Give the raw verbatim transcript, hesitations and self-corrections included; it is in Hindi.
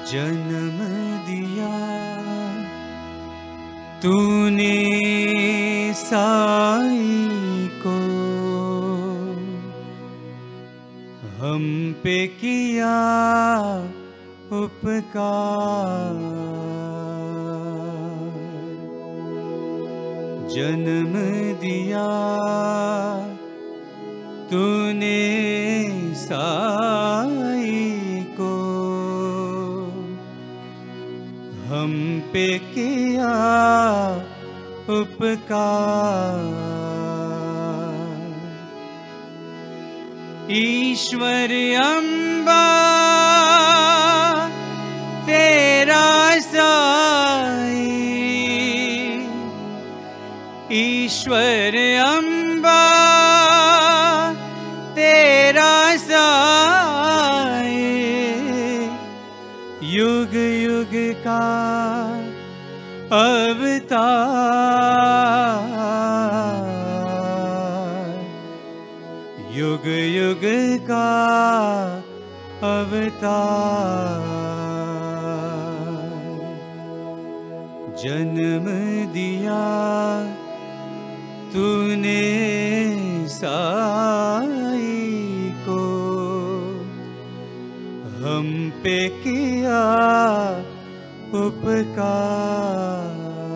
जन्म दिया तूने साईं को, हम पे किया उपकार। जन्म दिया तूने साईं को, हम पे किया उपकार। ईश्वर अम्बा तेरा साईं, ईश्वर अम्बा तेरा साईं, युग युग का अवतार, युग युग का अवतार। जन्म दिया तूने साईं को, हम पे किया उपकार।